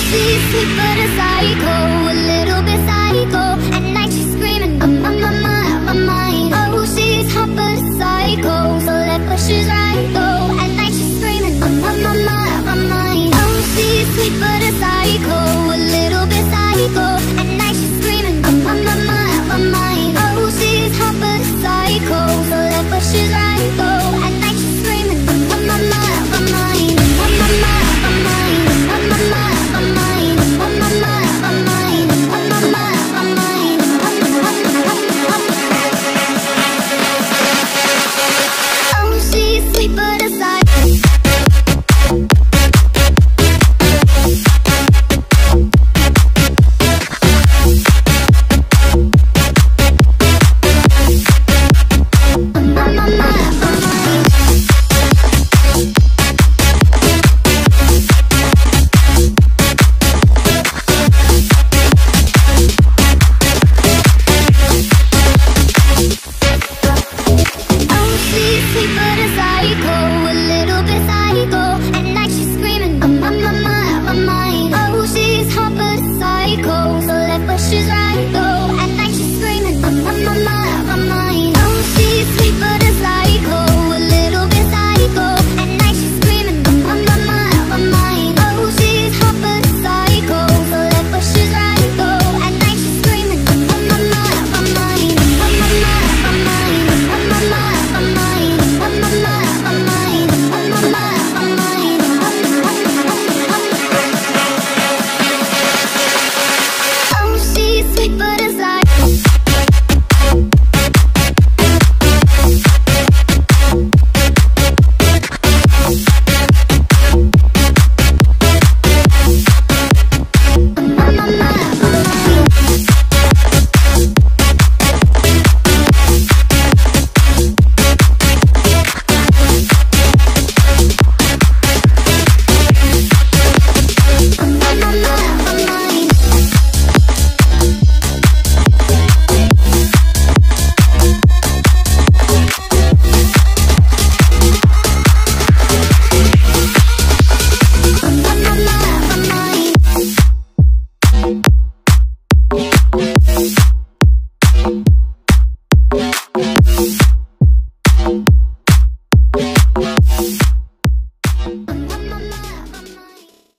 she's sweet but a psycho, a little bit psycho. At night she's screaming, I'm on my mind. Oh, she's hot but a psycho, so left but she's right though. At night she's screaming, I'm on my mind. Oh, she's sweet but a psycho, a little bit psycho. At night she's screaming, I'm on my mind. Oh, she's hot but a psycho, so left but she's right though. At night she's screaming, I'm on my mind. On my mind, on my mind, on my mind, on my mind, oh, she's sweet but a psycho. Yeah.